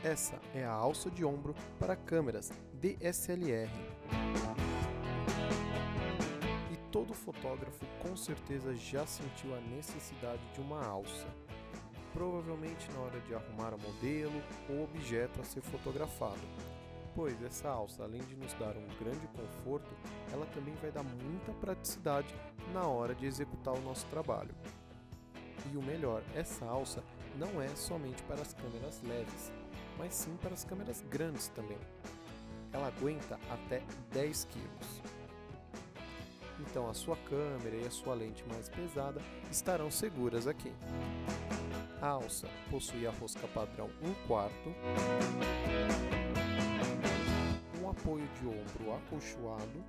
Essa é a alça de ombro para câmeras DSLR. E todo fotógrafo com certeza já sentiu a necessidade de uma alça, provavelmente na hora de arrumar o modelo ou objeto a ser fotografado, pois essa alça, além de nos dar um grande conforto, ela também vai dar muita praticidade na hora de executar o nosso trabalho. E o melhor, essa alça não é somente para as câmeras leves, mas sim para as câmeras grandes também. Ela aguenta até 10 kg. Então a sua câmera e a sua lente mais pesada estarão seguras aqui. A alça possui a rosca padrão 1/4, um apoio de ombro acolchoado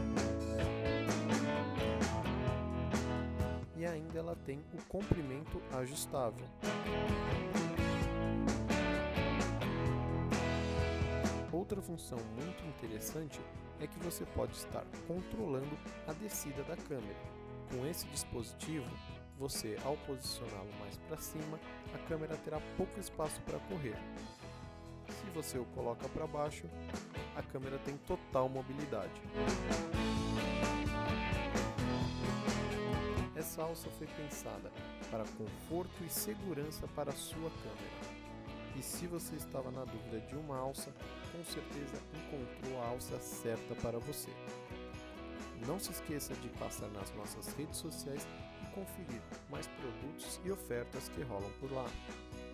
e ainda ela tem o comprimento ajustável. Outra função muito interessante é que você pode estar controlando a descida da câmera. Com esse dispositivo, você, ao posicioná-lo mais para cima, a câmera terá pouco espaço para correr. Se você o coloca para baixo, a câmera tem total mobilidade. Essa alça foi pensada para conforto e segurança para a sua câmera. E se você estava na dúvida de uma alça, com certeza encontrou a alça certa para você. Não se esqueça de passar nas nossas redes sociais e conferir mais produtos e ofertas que rolam por lá.